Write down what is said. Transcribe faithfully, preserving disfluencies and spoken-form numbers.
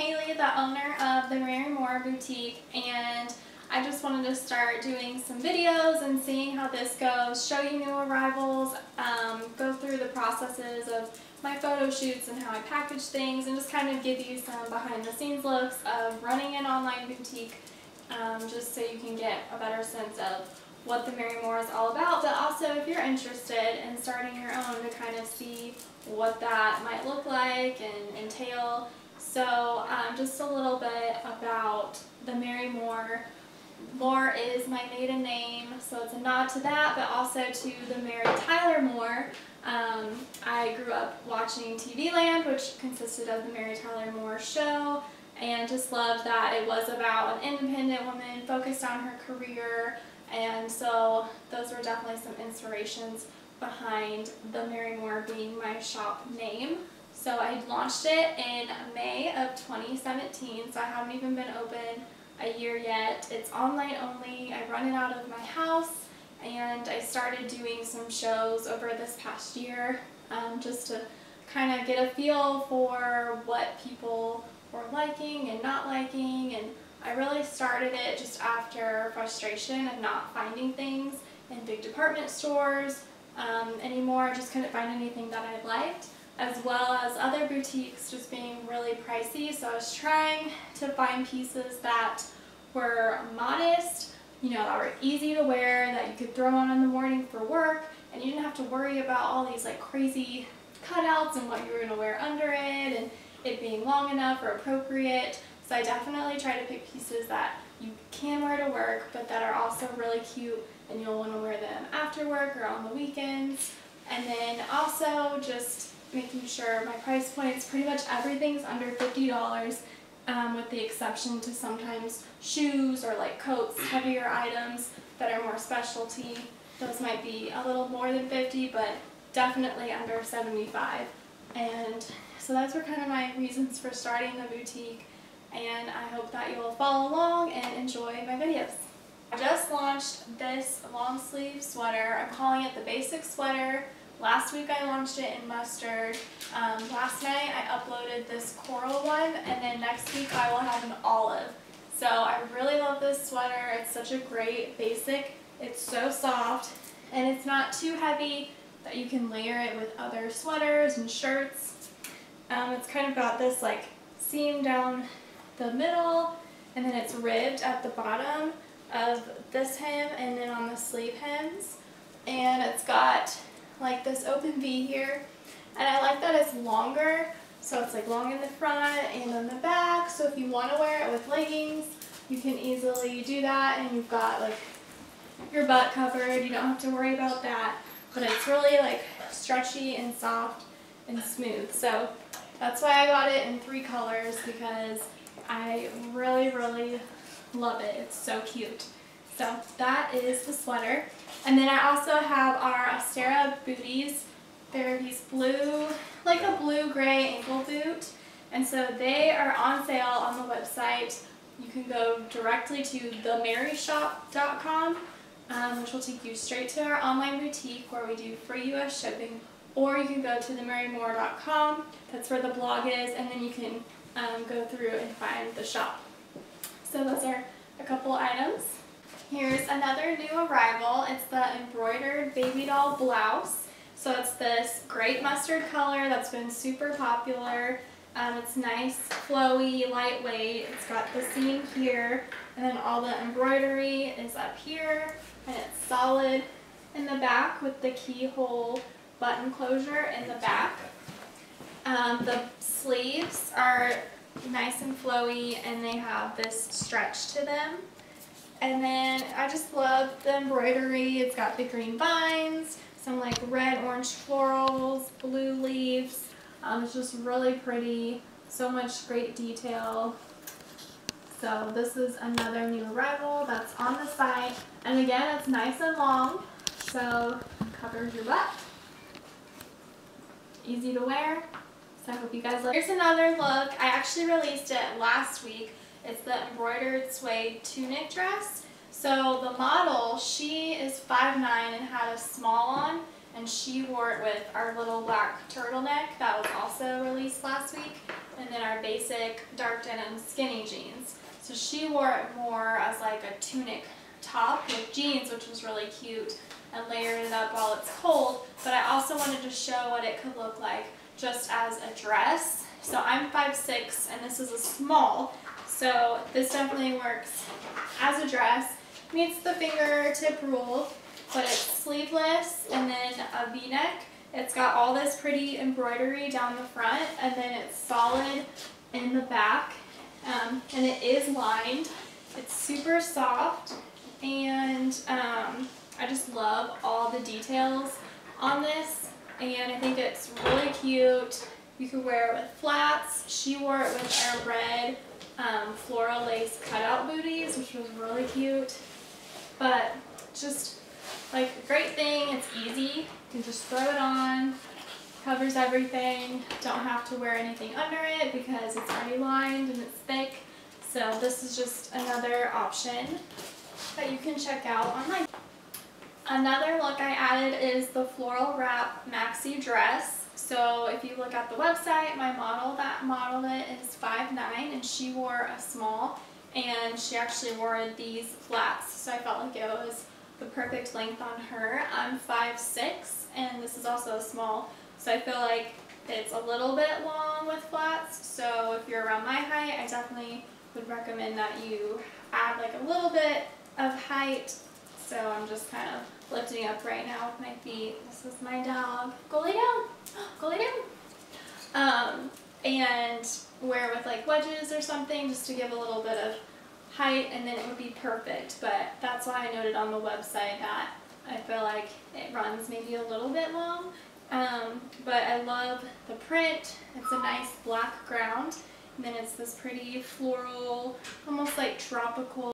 Haley, the owner of the Mary Moore Boutique, and I just wanted to start doing some videos and seeing how this goes, show you new arrivals, um, go through the processes of my photo shoots and how I package things, and just kind of give you some behind the scenes looks of running an online boutique, um, just so you can get a better sense of what the Mary Moore is all about, but also if you're interested in starting your own, to kind of see what that might look like and entail. So um, just a little bit about the Mary Moore. Moore is my maiden name, so it's a nod to that, but also to the Mary Tyler Moore. Um, I grew up watching T V Land, which consisted of the Mary Tyler Moore show, and just loved that it was about an independent woman focused on her career, and so those were definitely some inspirations behind the Mary Moore being my shop name. So I launched it in May of twenty seventeen, so I haven't even been open a year yet. It's online only. I run it out of my house, and I started doing some shows over this past year um, just to kind of get a feel for what people were liking and not liking, and I really started it just after frustration of not finding things in big department stores um, anymore. I just couldn't find anything that I liked, as well as other boutiques just being really pricey. So I was trying to find pieces that were modest, you know, that were easy to wear, that you could throw on in the morning for work, and you didn't have to worry about all these like crazy cutouts and what you were going to wear under it, and it being long enough or appropriate. So I definitely try to pick pieces that you can wear to work, but that are also really cute and you'll want to wear them after work or on the weekends. And then also just making sure my price points, pretty much everything's under fifty dollars, um, with the exception to sometimes shoes or like coats, heavier items that are more specialty. Those might be a little more than fifty, but definitely under seventy-five. And so those were kind of my reasons for starting the boutique, and I hope that you will follow along and enjoy my videos. I just launched this long sleeve sweater. I'm calling it the Basic Sweater. Last week I launched it in mustard. Um, last night I uploaded this coral one, and then next week I will have an olive. So I really love this sweater. It's such a great basic. It's so soft, and it's not too heavy that you can layer it with other sweaters and shirts. Um, it's kind of got this like seam down the middle, and then it's ribbed at the bottom of this hem and then on the sleeve hems, and it's got like this open V here, and I like that it's longer, so it's like long in the front and in the back, so if you want to wear it with leggings you can easily do that, and you've got like your butt covered. You don't have to worry about that, but it's really like stretchy and soft and smooth. So that's why I got it in three colors, because I really really love it. It's so cute. So that is the sweater. And then I also have our Astera booties. They're these blue, like a blue-gray ankle boot. And so they are on sale on the website. You can go directly to the mary shop dot com, um, which will take you straight to our online boutique where we do free U S shipping. Or you can go to the mary moore dot com. That's where the blog is, and then you can um, go through and find the shop. So those are a couple items. Here's another new arrival. It's the embroidered baby doll blouse. So it's this great mustard color that's been super popular. Um, it's nice, flowy, lightweight. It's got the seam here, and then all the embroidery is up here, and it's solid in the back with the keyhole button closure in the back. Um, the sleeves are nice and flowy, and they have this stretch to them. And then I just love the embroidery. It's got the green vines, some like red, orange florals, blue leaves. Um, it's just really pretty. So much great detail. So this is another new arrival that's on the site. And again, it's nice and long, so covers your butt. Easy to wear. So I hope you guys like. Here's another look. I actually released it last week. It's the embroidered suede tunic dress. So the model, she is five nine and had a small on, and she wore it with our little black turtleneck that was also released last week. and then our basic dark denim skinny jeans. So she wore it more as like a tunic top with jeans, which was really cute, and layered it up while it's cold. But I also wanted to show what it could look like just as a dress. So I'm five six and this is a small, so this definitely works as a dress. Meets the fingertip rule, but it's sleeveless and then a V-neck. It's got all this pretty embroidery down the front, and then it's solid in the back, um, and it is lined. It's super soft, and um, I just love all the details on this, and I think it's really cute. You could wear it with flats. She wore it with our red um, floral lace cutout booties, which was really cute. But just like a great thing, it's easy. You can just throw it on, covers everything. Don't have to wear anything under it because it's already lined and it's thick. So this is just another option that you can check out online. Another look I added is the floral wrap maxi dress. So if you look at the website, my model that modeled it is five nine, and she wore a small, and she actually wore these flats, so I felt like it was the perfect length on her. I'm five six, and this is also a small, so I feel like it's a little bit long with flats. So if you're around my height, I definitely would recommend that you add like a little bit of height. So I'm just kind of lifting up right now with my feet. This is my dog. Go lay down. Go lay down. Um, and wear with like wedges or something just to give a little bit of height, and then it would be perfect. But that's why I noted on the website that I feel like it runs maybe a little bit long. Um, but I love the print. It's a nice black ground, and then it's this pretty floral, almost like tropical